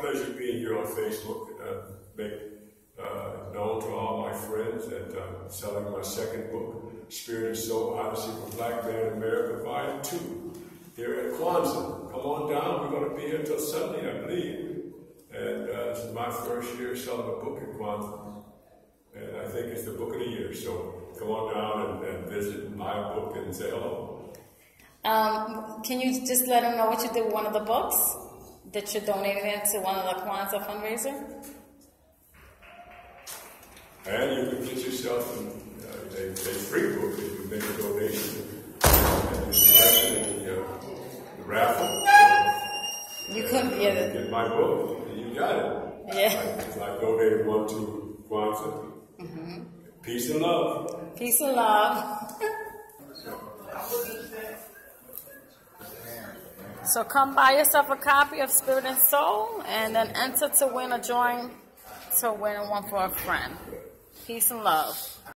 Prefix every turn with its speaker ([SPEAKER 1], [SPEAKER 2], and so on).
[SPEAKER 1] pleasure being here on Facebook. Make known to all my friends that I'm selling my second book, Spirit and Soul, Odyssey for Black Man in America, Volume 2, here at KWANZAA. Come on down. We're going to be here till Sunday, I believe. And this is my first year selling a book at KWANZAA. And I think it's the book of the year. So come on down and visit my book and say hello.
[SPEAKER 2] Can you just let them know what you did with one of the books that you're donating it to one of the KWANZAA fundraiser?
[SPEAKER 1] And you can get yourself a free book if you make a donation. And the raffle.
[SPEAKER 2] You couldn't get it.
[SPEAKER 1] Get my book, and you got it.
[SPEAKER 2] Yeah.
[SPEAKER 1] I donated one to KWANZAA.
[SPEAKER 2] Mm-hmm.
[SPEAKER 1] Peace and love.
[SPEAKER 2] Peace and love. So come buy yourself a copy of Spirit and Soul, and then enter to win or join to win one for a friend. Peace and love.